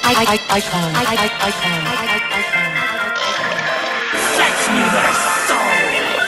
Fetch me their soul.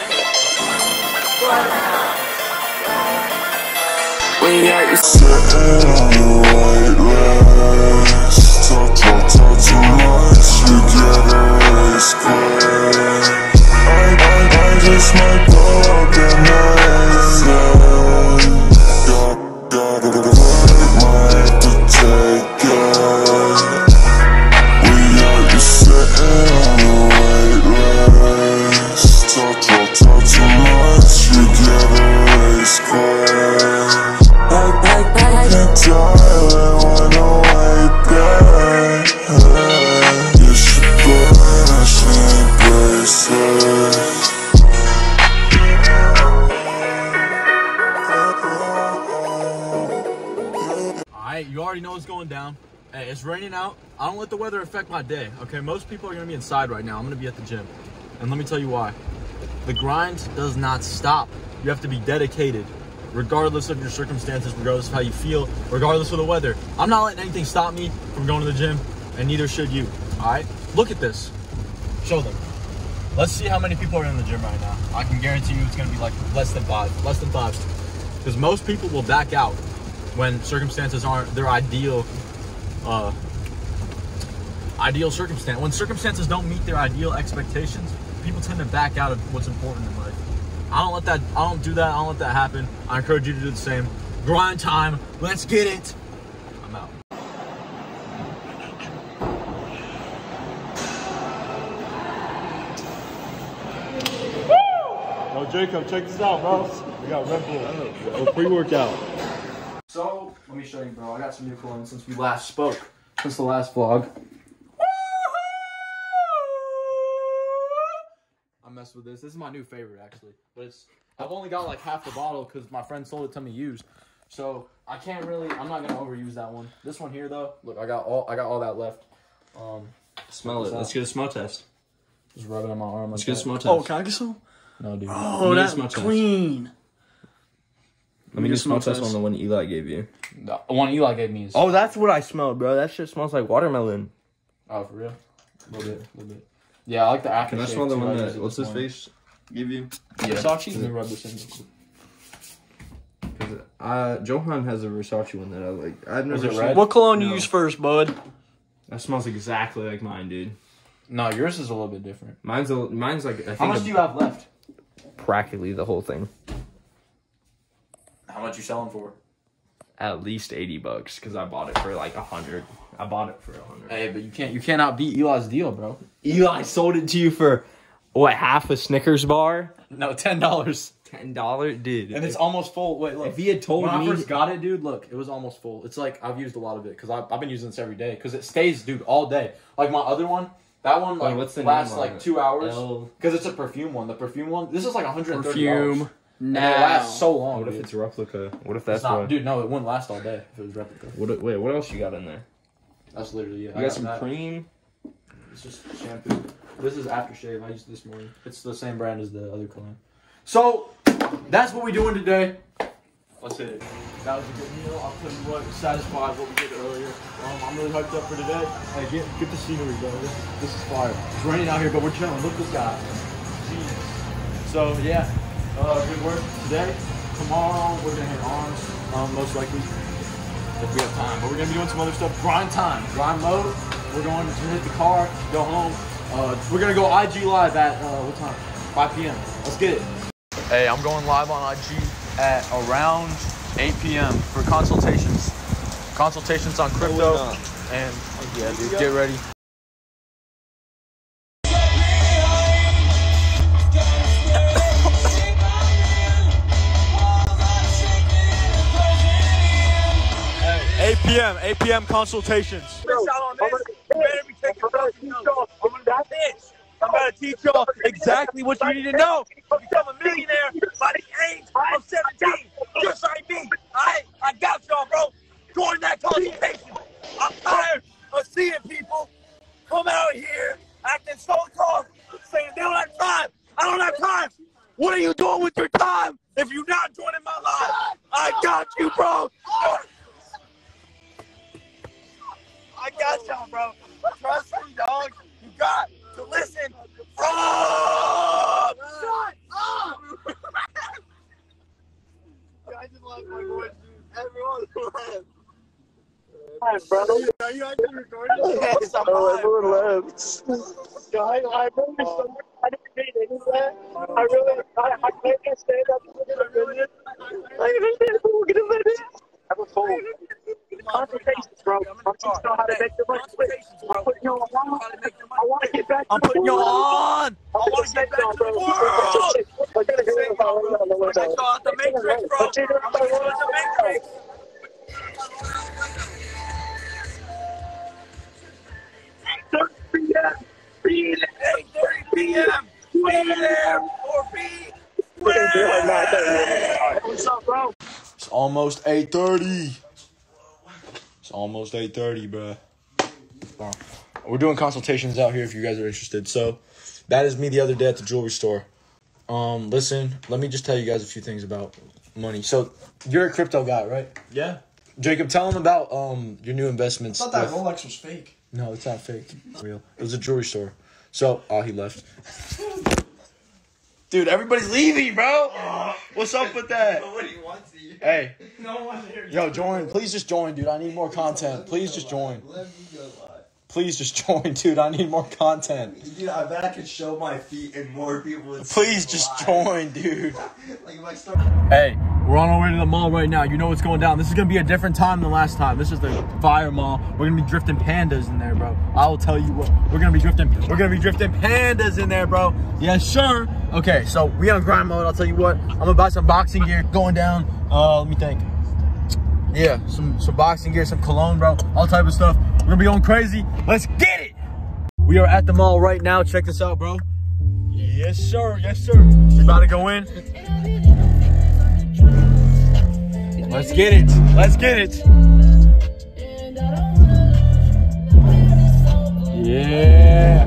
We got you sitting on the whitelist. Talk too much, you get erased quick. I just might blow up in the exit. Gotta work, might have to take it. We got you sitting on the whitelist. Talk too much, you get erased quick. Alright, you already know what's going down. Hey, it's raining out. I don't let the weather affect my day, okay? Most people are gonna be inside right now. I'm gonna be at the gym. And let me tell you why. The grind does not stop. You have to be dedicated, regardless of your circumstances, regardless of how you feel, regardless of the weather. I'm not letting anything stop me from going to the gym, and neither should you, all right? Look at this. Show them. Let's see how many people are in the gym right now. I can guarantee you it's gonna be like less than five. Because most people will back out when circumstances aren't their ideal circumstance. When circumstances don't meet their ideal expectations, people tend to back out of what's important in life. I don't let that happen. I encourage you to do the same. Grind time. Let's get it. I'm out. Yo, Jacob, check this out, bro. We got Red Bull. Pre-workout. So, let me show you, bro. I got some new cologne since we last spoke. Since the last vlog. I messed with this. This is my new favorite, actually. But I've only got like half the bottle because my friend sold it to me used. So I can't really. I'm not gonna overuse that one. This one here, though. Look, I got all that left. Smell it. Let's get a smell test. Just rub it on my arm. Let's get a smell test. Oh, can I get some? No, dude. Oh, that's clean. Let me get a smell test on the one Eli gave you. The one Eli gave me is. Oh, that's what I smelled, bro. That shit smells like watermelon. Oh, for real? A little bit. Yeah, I like the aftershave. Can I smell the one that what's his face give you? Yeah. Versace. Let me rub this in. Because Johan has a Versace one that I like. I've never seen. What cologne you use first, bud? That smells exactly like mine, dude. No, yours is a little bit different. Mine's like. I think how much do you have left? Practically the whole thing. How much you selling for? At least $80 because I bought it for like 100. I bought it for 100. Hey, but you cannot beat Eli's deal, bro. Eli sold it to you for what, half a Snickers bar? No, $10. $10, dude. And it's almost full. Wait, look. If he had told me when I first got it, dude, look, it was almost full. It's like I've used a lot of it because I've been using this every day because it stays, dude, all day. Like my other one, that one like lasts like 2 hours because it's a perfume one. The perfume one, this is like $130. Perfume. And it lasts so long. What if it's a replica? What if that's not, dude? No, it wouldn't last all day if it was replica. Wait, what else you got in there? That's literally it. You got some cream. It's just shampoo. This is aftershave. I used it this morning. It's the same brand as the other cologne. So that's what we're doing today. Let's hit it. That was a good meal. I'll tell you what, satisfied what we did earlier. I'm really hyped up for today. Hey, get the scenery, bro. This is fire. It's raining out here, but we're chilling. Look at this guy. Jeez. So yeah. Good work today. Tomorrow we're gonna hit arms, most likely, if we have time. But we're gonna be doing some other stuff. Grind time, grind mode. We're going to hit the car, go home. We're gonna go IG live at what time? 5 p.m. Let's get it. Hey, I'm going live on IG at around 8 p.m. for consultations. Consultations on crypto and yeah, dude, get ready. Hey, 8 p.m. consultations. I'm going to teach y'all exactly what you need to know to become a millionaire by the age of 17. Just like me. I got y'all, bro. Join that consultation. I'm tired of seeing people come out here acting so tough, saying they don't have time. I don't have time. What are you doing with your time if you're not joining my live? I got you, bro. I got y'all. on, bro. Trust me, dog. You got to listen. Shut up! I just love my voice, dude. Everyone left. Hi, bro. Are you actually recording? Yes, I'm live. Everyone left. I didn't need any of that. I can't stand up to the minute. I'm a fool. Consultations, bro. I'm teaching you how to make your money quick. I'm putting you on. I want to get back. I'm putting you on. I want to get back to the world. I'm going to say, I saw the Matrix, bro. I'm going to go to the Matrix. 8:30 p.m. Be there or be where? What's up, bro? It's almost 8:30. It's almost 8:30, bro. We're doing consultations out here if you guys are interested. So, that is me the other day at the jewelry store. Listen, let me just tell you guys a few things about money. So, you're a crypto guy, right? Yeah. Jacob, tell them about your new investments. I thought that Rolex was fake. No, it's not fake. It's real. It was a jewelry store. So, he left. Dude, everybody's leaving, bro. What's up with that? Nobody wants you. Hey. No one wants to hear you. Yo, join. Please just join, dude. I need more content. Please just join. Let me go live. Please just join, dude. I need more content. Dude, I bet I could show my feet and more people would Please just join, dude. Like if I start. Hey, we're on our way to the mall right now. You know what's going down. This is going to be a different time than last time. This is the fire mall. We're going to be drifting pandas in there, bro. I will tell you what. We're going to be drifting pandas in there, bro. Yes, sir. Okay, so we on grind mode. I'll tell you what. I'm going to buy some boxing gear going down. Let me think. Yeah, some boxing gear, some cologne, bro. All type of stuff. We're going to be going crazy. Let's get it. We are at the mall right now. Check this out, bro. Yes, sir. Yes, sir. We about to go in. Let's get it. Let's get it. Yeah.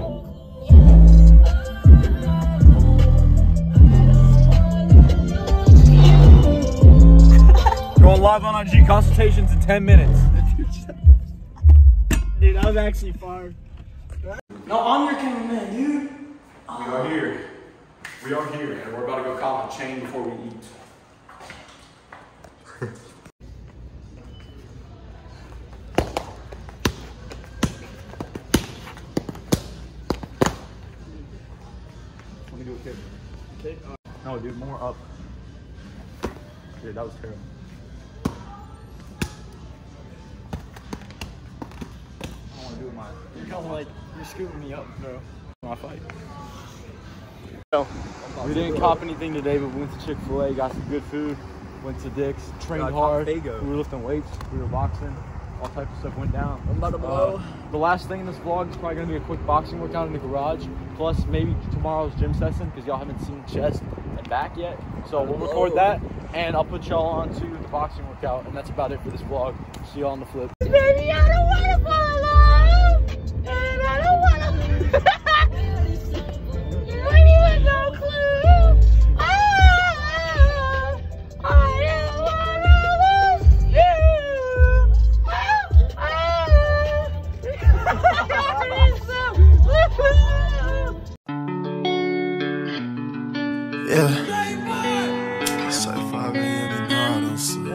Going live on IG. Consultations in 10 minutes. Dude, that was actually fire. No, I'm your cameraman, dude. We are here. We are here, and we're about to go cop a chain before we eat. Let me do a kick. Okay. No, dude, more up. Dude, that was terrible. I want to do my. You're kind of like, you're scooping me up, bro. My fight. So, we didn't cop anything today, but we went to Chick-fil-A, got some good food, went to Dick's, trained hard. We were lifting weights, we were boxing, all types of stuff went down. I'm about to blow. The last thing in this vlog is probably going to be a quick boxing workout in the garage, plus maybe tomorrow's gym session, because y'all haven't seen chest and back yet. So we'll record that, and I'll put y'all on to the boxing workout, and that's about it for this vlog. See y'all on the flip. Baby, I don't want to fall in love, and I don't want to. You ain't even no clue. I don't want to lose you. Yeah. It's like 5 a.m. and now I don't sleep.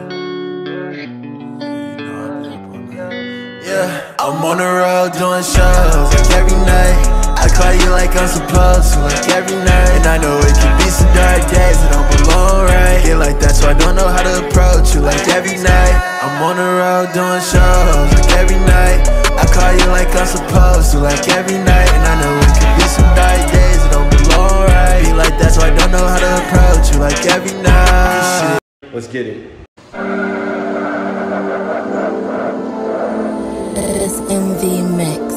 You know I be up on that. Yeah, I'm on the road doing shows like every night. I call you like I'm supposed to, like every night. And I know it can be some dark days that don't belong right. Get like that, so I don't know how to approach you like every night. I'm on the road doing shows like every night. I call you like I'm supposed to, like every night. And I know it can be some dark days that don't belong right. Be like that, so I don't know how to approach you like every night. Let's get it. This MV mix.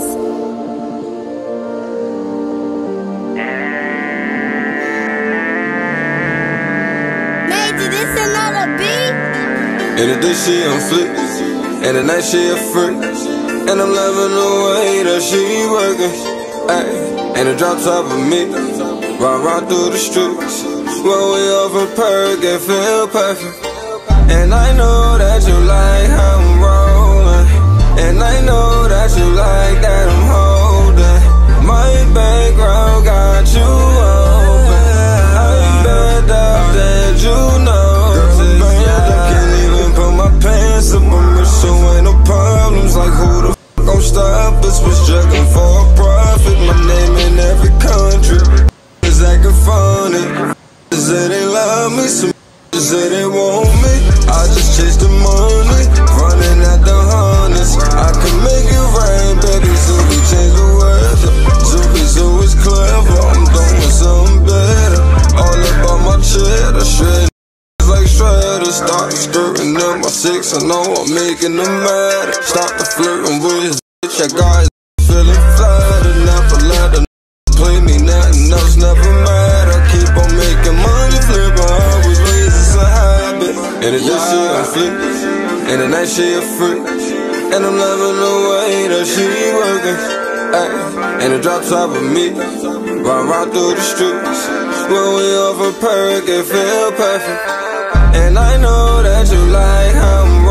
Major, this another beat? In the day she on flick, and the night she a freak. And I'm loving the way that she working, ayy. And the drop top of me, ride through the streets. When we off a perk, it feel perfect. And I know that you like how I'm rolling, and I know that you like to start skirting in my six. I know I'm making them mad. Start to flirting with his bitch. I got his feeling flattered. Never let her play me, nothing else never matter. Keep on making money, flipping, always ways it's a habit. And it's this shit I'm flipping, and the night she a freak. And I'm loving the way that she working. Ay, and the drop top of me, ride through the streets. When we off a perk, it feel perfect. And I know that you like how I'm